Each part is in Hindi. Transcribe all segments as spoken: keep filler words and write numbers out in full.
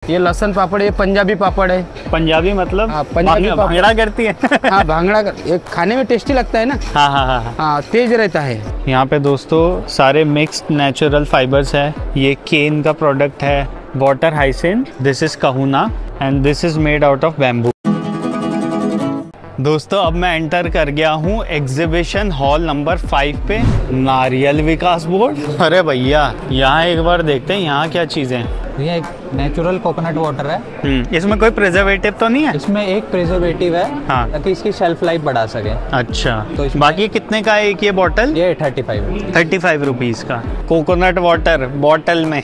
ये लहसुन पापड़, ये पंजाबी पापड़ है। पंजाबी मतलब? हाँ, पंजाबी भांगड़ा करती है। हाँ, भांगड़ा कर, ये खाने में टेस्टी लगता है ना। हाँ हाँ हाँ हाँ, तेज रहता है। यहाँ पे दोस्तों सारे मिक्स्ड नेचुरल फाइबर्स है। ये केन का प्रोडक्ट है, water hyacinth, this is Kahuna and this is made out of bamboo. दोस्तों अब मैं एंटर कर गया हूँ एग्जीबिशन हॉल नंबर फाइव पे, नारियल विकास बोर्ड। अरे भैया यहाँ एक बार देखते हैं यहाँ क्या चीज़ें हैं। ये एक नेचुरल कोकोनट वाटर है। हम्म, इसमें कोई प्रिजर्वेटिव तो नहीं है? इसमें एक प्रिजर्वेटिव है, हाँ, ताकि इसकी शेल्फ लाइफ बढ़ा सके। अच्छा, तो बाकी कितने का है एक ये बॉटल? ये thirty five thirty five rupees का कोकोनट वाटर बॉटल में।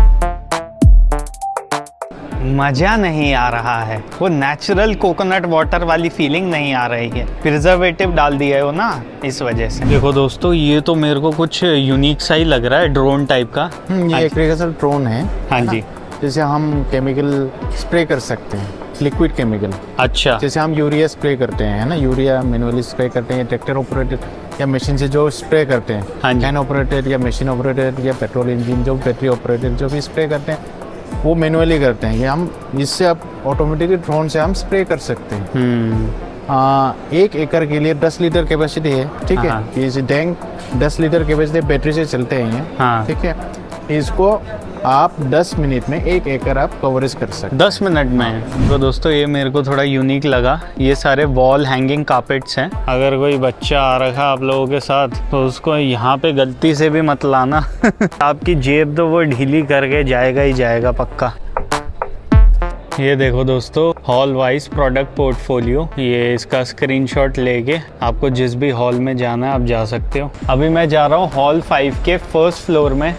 मज़ा नहीं आ रहा है, वो नेचुरल कोकोनट वाटर वाली फीलिंग नहीं आ रही है। प्रिजर्वेटिव डाल दिया है वो ना, इस वजह से। देखो दोस्तों ये तो मेरे को कुछ यूनिक सा ही लग रहा है, ड्रोन टाइप का। ये एग्रीकल्चर ड्रोन है। हाँ जी, जैसे हम केमिकल स्प्रे कर सकते हैं, लिक्विड केमिकल। अच्छा, जैसे हम यूरिया स्प्रे करते हैं, है ना, यूरिया मैनुअली स्प्रे करते हैं, ट्रैक्टर ऑपरेटेड या मशीन से जो स्प्रे करते हैं, हाँ जी, हैंड ऑपरेटेड या मशीन ऑपरेटेड या पेट्रोल इंजन जो बैटरी ऑपरेटेड जो भी स्प्रे करते हैं वो मैनुअली करते हैं। ये हम इससे अब ऑटोमेटिकली ड्रोन से हम स्प्रे कर सकते हैं। हम्म, आ, एक एकड़ के लिए दस लीटर कैपेसिटी है, ठीक है। हाँ। ये टैंक दस लीटर कैपेसिटी बैटरी से चलते हैं ये, हाँ, ठीक है। इसको आप दस मिनट में एक एकड़ आप कवरेज कर सकते हैं। दस मिनट में। तो दोस्तों ये मेरे को थोड़ा यूनिक लगा, ये सारे वॉल हैंगिंग कार्पेट्स हैं। अगर कोई बच्चा आ रखा आप लोगों के साथ तो उसको यहाँ पे गलती से भी मत लाना। आपकी जेब तो वो ढीली करके जाएगा ही जाएगा पक्का। ये देखो दोस्तों हॉल वाइज प्रोडक्ट पोर्टफोलियो, ये इसका स्क्रीनशॉट लेके आपको जिस भी हॉल में जाना है आप जा सकते हो। अभी मैं जा रहा हूँ हॉल फाइव के फर्स्ट फ्लोर में।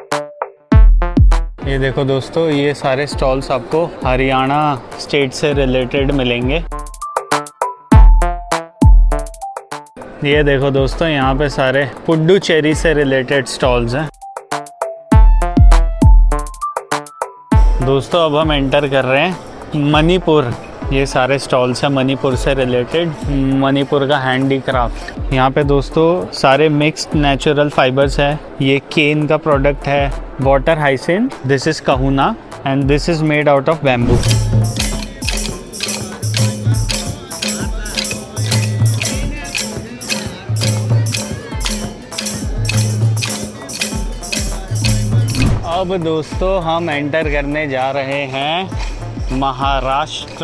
ये देखो दोस्तों ये सारे स्टॉल्स आपको हरियाणा स्टेट से रिलेटेड मिलेंगे। ये देखो दोस्तों यहाँ पे सारे पुडुचेरी से रिलेटेड स्टॉल्स हैं। दोस्तों अब हम एंटर कर रहे हैं मणिपुर। ये सारे स्टॉल्स हैं मणिपुर से रिलेटेड, मणिपुर का हैंडीक्राफ्ट। यहाँ पे दोस्तों सारे मिक्स्ड नेचुरल फाइबर्स है। ये केन का प्रोडक्ट है, water hyacinth, this is Kahuna and this is made out of bamboo. अब दोस्तों हम एंटर करने जा रहे हैं महाराष्ट्र।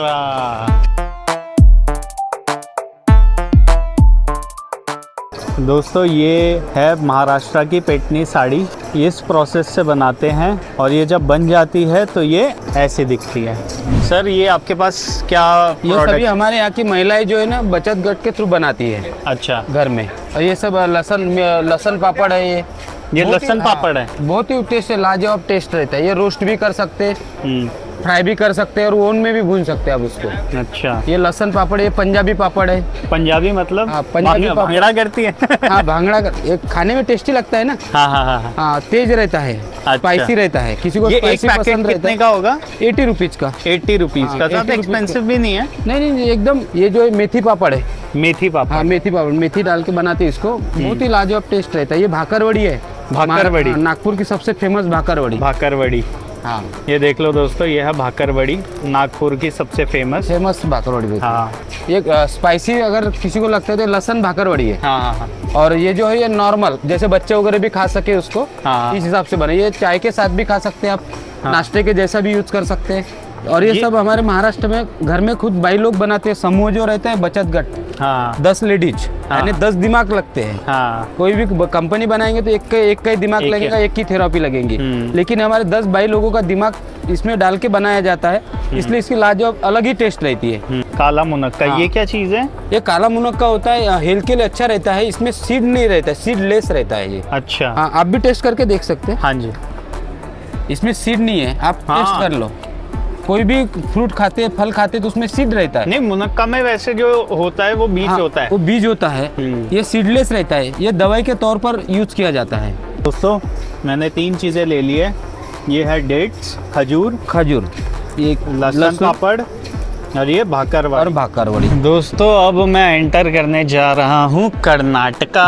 दोस्तों ये है महाराष्ट्र की पेटनी साड़ी। इस प्रोसेस से बनाते हैं और ये जब बन जाती है तो ये ऐसे दिखती है। सर ये आपके पास क्या ये सभी हमारे यहाँ की महिलाएं जो है ना बचत गट के थ्रू बनाती है। अच्छा, घर में। और ये सब लहसुन लहसुन पापड़ है। ये ये लहसुन पापड़ है, बहुत ही टेस्ट है, लाजवाब टेस्ट रहता है। ये रोस्ट भी कर सकते हैं, फ्राई भी कर सकते हैं और ओवन में भी भून सकते हैं आप उसको। अच्छा, ये लहसुन पापड़, ये पंजाबी पापड़ है। पंजाबी मतलब? हाँ, पंजाबी भांगड़ा करती है। हाँ, भांगड़ा कर, ये खाने में टेस्टी लगता है ना। हाँ हाँ हाँ हाँ, तेज रहता है, स्पाइसी रहता है। किसी को स्पाइसी पसंद रहता है। का होगा? एटी रुपीज का। एट्टी रुपीज का, ज्यादा एक्सपेंसिव भी नहीं है। नहीं नहीं एकदम। ये जो है मेथी पापड़ है। मेथी पापड़? हाँ, मेथी पापड़, मेथी डाल के बनाते हैं इसको, बहुत ही लाजवाब टेस्ट रहता है। ये भाकरवड़ी है, भाकरवड़ी, नागपुर की सबसे फेमस भाकरवड़ी। भाकरवड़ी, हाँ, ये देख लो दोस्तों, ये है भाकरवड़ी, नागपुर की सबसे फेमस फेमस भाकरवड़ी। हाँ, ये स्पाइसी अगर किसी को लगता है तो लहसुन भाकरवड़ी है। हाँ हाँ हाँ। और ये जो है ये नॉर्मल, जैसे बच्चे वगैरह भी खा सके उसको, हाँ, इस हिसाब से बने। ये चाय के साथ भी खा सकते हैं आप, हाँ, नाश्ते के जैसा भी यूज कर सकते हैं। और ये, ये सब हमारे महाराष्ट्र में घर में खुद भाई लोग बनाते हैं। समूह जो रहते हैं बचत गट, हाँ, दस लेडीज, यानी हाँ, दस दिमाग लगते हैं। हाँ, कोई भी कंपनी बनाएंगे तो एक का एक का ही दिमाग एक लगेगा, एक की थेरेपी लगेंगी। लेकिन हमारे दस भाई लोगों का दिमाग इसमें डाल के बनाया जाता है, इसलिए इसकी लाजवाब अलग ही टेस्ट रहती है। काला मुनक्का, हाँ, ये क्या चीज है? ये काला मुनक्का होता है, हेल्थ के लिए अच्छा रहता है। इसमें सीड नहीं रहता है, सीड लेस रहता है ये। अच्छा, हाँ, आप भी टेस्ट करके देख सकते हैं। हाँ जी, इसमें सीड नहीं है, आप हाँ, टेस्ट कर लो। कोई भी फ्रूट खाते हैं, फल खाते हैं तो उसमें सीड रहता है। नहीं, मुनक्का में वैसे जो होता है वो बीज, हाँ, होता है, वो बीज होता है। ये सीडलेस रहता है, ये दवाई के तौर पर यूज किया जाता है। दोस्तों मैंने तीन चीजें ले ली है। ये है डेट्स, खजूर खजूर ये लहसुन पापड़ और ये भाकरवड़ी और भाकरवड़ी। दोस्तों अब मैं एंटर करने जा रहा हूँ कर्नाटका।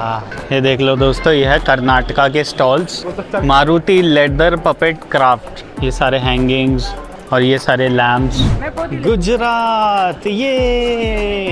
ये देख लो दोस्तों, ये है कर्नाटका के stalls. Maruti leather puppet craft, ये सारे हैंगिंग्स, और ये सारे लैम्प्स। गुजरात ये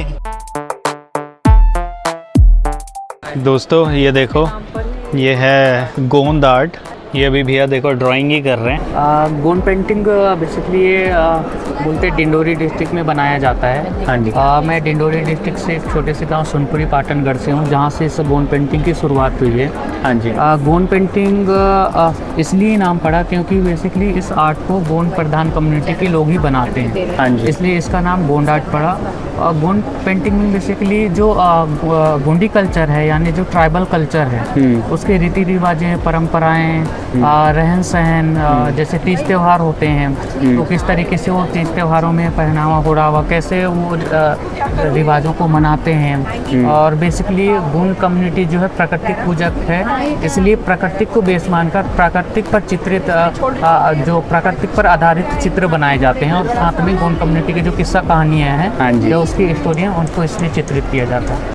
दोस्तों, ये देखो, ये है गोंद आर्ट। ये अभी भैया देखो ड्राइंग ही कर रहे हैं। गोंद पेंटिंग बेसिकली ये आ, बोलते डिंडोरी डिस्ट्रिक्ट में बनाया जाता है। हाँ जी। आ, मैं डिंडोरी डिस्ट्रिक्ट से एक छोटे से गांव सोनपुरी पाटनगढ़ से हूँ, जहाँ से इस गोंद पेंटिंग की शुरुआत हुई है। हाँ जी। गोंद पेंटिंग आ, इसलिए नाम पड़ा क्योंकि बेसिकली इस आर्ट को गोंद प्रधान कम्युनिटी के लोग ही बनाते हैं। हाँ जी। इसलिए इसका नाम गोंद आर्ट पड़ा। गोंद पेंटिंग में बेसिकली जो गोंडी कल्चर है, यानी जो ट्राइबल कल्चर है, उसके रीति रिवाजें, परंपराएं, रहन सहन, जैसे तीज त्यौहार होते हैं तो किस तरीके से वो तीज त्योहारों में पहनावा ओढ़ावा, कैसे वो रिवाजों को मनाते हैं। और बेसिकली गोंड कम्युनिटी जो है प्राकृतिक पूजक है, इसलिए प्राकृतिक को बेस मानकर प्राकृतिक पर चित्रित जो प्राकृतिक पर आधारित चित्र बनाए जाते हैं। और साथ में गोंड कम्युनिटी के जो किस्सा कहानियाँ हैं, जो उसकी स्टोरियाँ, उनको इसमें चित्रित किया जाता है।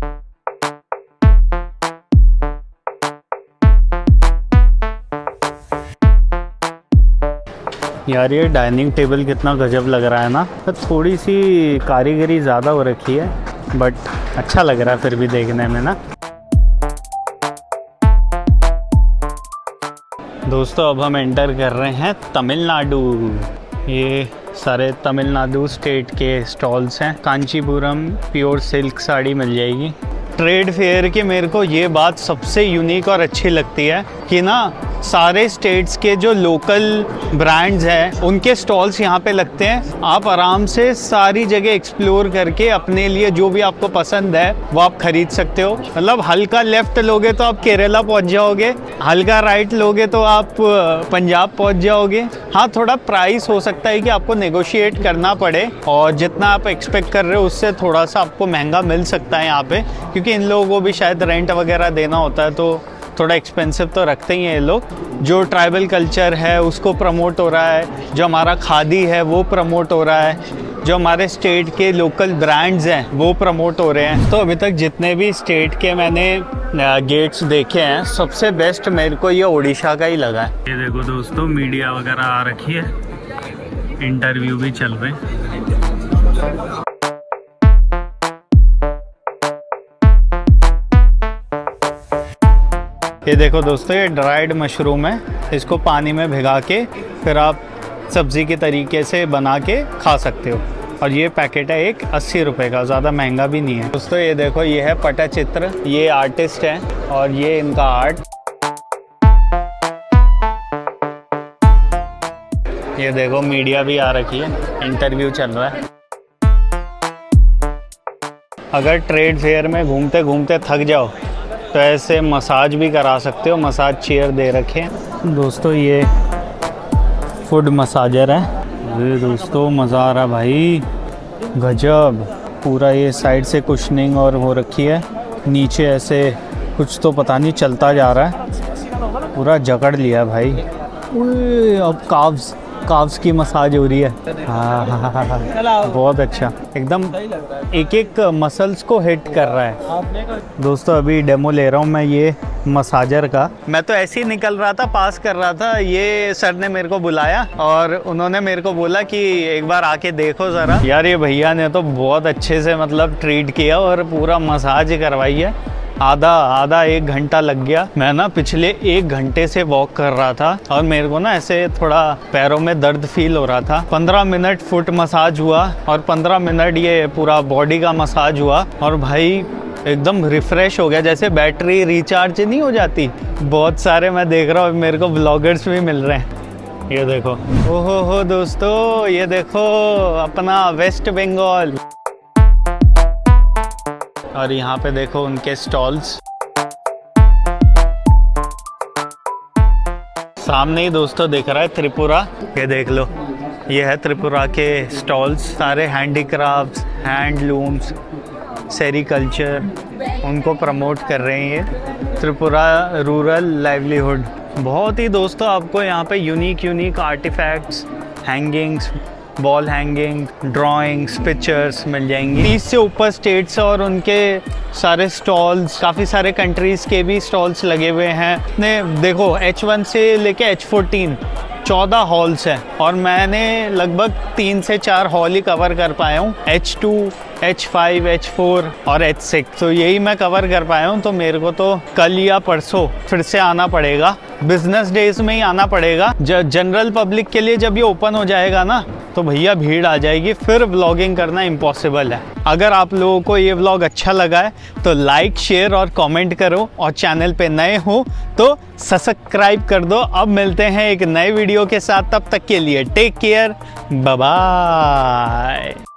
यार ये डाइनिंग टेबल कितना गजब लग रहा है ना। तो थोड़ी सी कारीगरी ज़्यादा हो रखी है, बट अच्छा लग रहा है फिर भी देखने में ना। दोस्तों, अब हम एंटर कर रहे हैं तमिलनाडु। ये सारे तमिलनाडु स्टेट के स्टॉल्स हैं। कांचीपुरम प्योर सिल्क साड़ी मिल जाएगी। ट्रेड फेयर की मेरे को ये बात सबसे यूनिक और अच्छी लगती है कि ना सारे स्टेट्स के जो लोकल ब्रांड्स हैं उनके स्टॉल्स यहाँ पे लगते हैं। आप आराम से सारी जगह एक्सप्लोर करके अपने लिए जो भी आपको पसंद है वो आप खरीद सकते हो। मतलब हल्का लेफ्ट लोगे तो आप केरला पहुँच जाओगे, हल्का राइट लोगे तो आप पंजाब पहुँच जाओगे। हाँ, थोड़ा प्राइस हो सकता है कि आपको नेगोशिएट करना पड़े और जितना आप एक्सपेक्ट कर रहे हो उससे थोड़ा सा आपको महंगा मिल सकता है यहाँ पे, क्योंकि इन लोगों को भी शायद रेंट वगैरह देना होता है तो थोड़ा एक्सपेंसिव तो रखते ही हैं ये लोग। जो ट्राइबल कल्चर है उसको प्रमोट हो रहा है, जो हमारा खादी है वो प्रमोट हो रहा है, जो हमारे स्टेट के लोकल ब्रांड्स हैं वो प्रमोट हो रहे हैं। तो अभी तक जितने भी स्टेट के मैंने गेट्स देखे हैं, सबसे बेस्ट मेरे को ये उड़ीसा का ही लगा है। ये देखो दोस्तों, मीडिया वगैरह आ रखी है, इंटरव्यू भी चल रहे हैं। ये देखो दोस्तों, ये ड्राइड मशरूम है। इसको पानी में भिगा के फिर आप सब्ज़ी के तरीके से बना के खा सकते हो। और ये पैकेट है एक अस्सी रुपए का, ज़्यादा महंगा भी नहीं है। दोस्तों ये देखो, ये है पटचित्र। ये आर्टिस्ट हैं और ये इनका आर्ट। ये देखो, मीडिया भी आ रखी है, इंटरव्यू चल रहा है। अगर ट्रेड फेयर में घूमते घूमते थक जाओ तो ऐसे मसाज भी करा सकते हो, मसाज चेयर दे रखे हैं। दोस्तों ये फुट मसाजर है। ये दोस्तों मज़ा आ रहा भाई, गजब। पूरा ये साइड से कुशनिंग और हो रखी है, नीचे ऐसे कुछ तो पता नहीं चलता जा रहा है, पूरा जकड़ लिया भाई। अब काव्स काव्स की मसाज हो रही है। हाँ हाँ हाँ हाँ, बहुत अच्छा, एकदम एक एक मसल्स को हिट कर रहा है। दोस्तों अभी डेमो ले रहा हूँ मैं ये मसाजर का। मैं तो ऐसे ही निकल रहा था, पास कर रहा था, ये सर ने मेरे को बुलाया और उन्होंने मेरे को बोला कि एक बार आके देखो ज़रा। यार ये भैया ने तो बहुत अच्छे से मतलब ट्रीट किया और पूरा मसाज करवाई है। आधा आधा एक घंटा लग गया। मैं ना पिछले एक घंटे से वॉक कर रहा था और मेरे को ना ऐसे थोड़ा पैरों में दर्द फील हो रहा था। पंद्रह मिनट फुट मसाज हुआ और पंद्रह मिनट ये पूरा बॉडी का मसाज हुआ और भाई एकदम रिफ्रेश हो गया, जैसे बैटरी रिचार्ज नहीं हो जाती। बहुत सारे मैं देख रहा हूँ मेरे को ब्लॉगर्स भी मिल रहे हैं। ये देखो, ओहो हो दोस्तों, ये देखो अपना वेस्ट बंगाल। और यहाँ पे देखो उनके स्टॉल्स। सामने ही दोस्तों दिख रहा है त्रिपुरा, ये देख लो, ये है त्रिपुरा के स्टॉल्स। सारे हैंडीक्राफ्ट्स, हैंडलूम्स, सेरिकल्चर, उनको प्रमोट कर रहे हैं ये त्रिपुरा रूरल लाइवलीहुड। बहुत ही दोस्तों आपको यहाँ पे unique unique artefacts, hangings, wall hanging, drawings, pictures मिल जाएंगी। तीस से ऊपर स्टेट्स और उनके सारे स्टॉल्स, काफ़ी सारे कंट्रीज़ के भी स्टॉल्स लगे हुए हैं। ने देखो एच वन से लेके एच फोर्टीन चौदह हॉल्स हैं और मैंने लगभग तीन से चार हॉल ही कवर कर पाया हूँ। H two, H five, H four और एच सिक्स, तो यही मैं कवर कर पाया हूँ। तो मेरे को तो कल या परसों फिर से आना पड़ेगा, बिजनेस डेज में ही आना पड़ेगा। जनरल पब्लिक के लिए जब ये ओपन हो जाएगा ना, तो भैया भीड़ आ जाएगी, फिर व्लॉगिंग करना इम्पॉसिबल है। अगर आप लोगों को ये व्लॉग अच्छा लगा है तो लाइक, शेयर और कमेंट करो, और चैनल पे नए हो तो सब्सक्राइब कर दो। अब मिलते हैं एक नए वीडियो के साथ, तब तक के लिए टेक केयर, बाय बाय।